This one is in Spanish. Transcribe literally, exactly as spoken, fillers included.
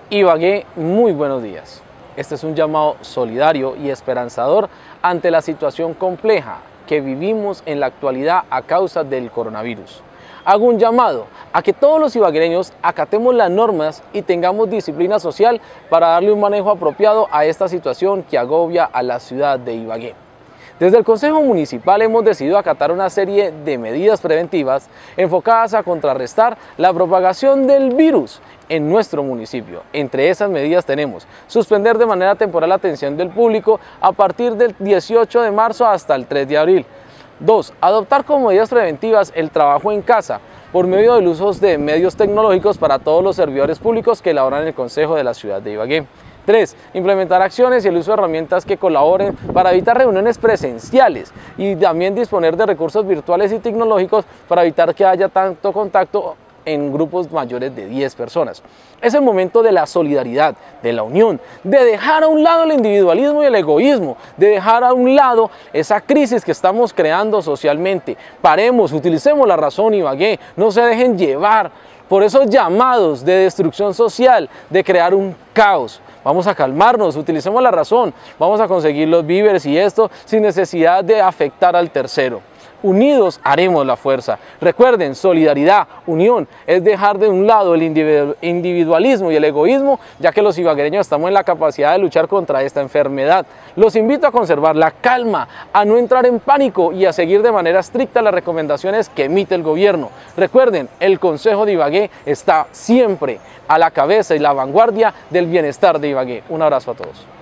Ibagué, muy buenos días. Este es un llamado solidario y esperanzador ante la situación compleja que vivimos en la actualidad a causa del coronavirus. Hago un llamado a que todos los ibaguereños acatemos las normas y tengamos disciplina social para darle un manejo apropiado a esta situación que agobia a la ciudad de Ibagué. Desde el Consejo Municipal hemos decidido acatar una serie de medidas preventivas enfocadas a contrarrestar la propagación del virus en nuestro municipio. Entre esas medidas tenemos suspender de manera temporal la atención del público a partir del dieciocho de marzo hasta el tres de abril. dos. Adoptar como medidas preventivas el trabajo en casa por medio del uso de medios tecnológicos para todos los servidores públicos que laboran en el Consejo de la ciudad de Ibagué. tres. Implementar acciones y el uso de herramientas que colaboren para evitar reuniones presenciales y también disponer de recursos virtuales y tecnológicos para evitar que haya tanto contacto en grupos mayores de diez personas. Es el momento de la solidaridad, de la unión, de dejar a un lado el individualismo y el egoísmo, de dejar a un lado esa crisis que estamos creando socialmente. Paremos, utilicemos la razón, Ibagué, no se dejen llevar por esos llamados de destrucción social, de crear un caos. Vamos a calmarnos, utilicemos la razón, vamos a conseguir los víveres y esto sin necesidad de afectar al tercero. Unidos haremos la fuerza. Recuerden, solidaridad, unión, es dejar de un lado el individualismo y el egoísmo, ya que los ibaguereños estamos en la capacidad de luchar contra esta enfermedad. Los invito a conservar la calma, a no entrar en pánico y a seguir de manera estricta las recomendaciones que emite el gobierno. Recuerden, el Consejo de Ibagué está siempre a la cabeza y la vanguardia del bienestar de Ibagué. Un abrazo a todos.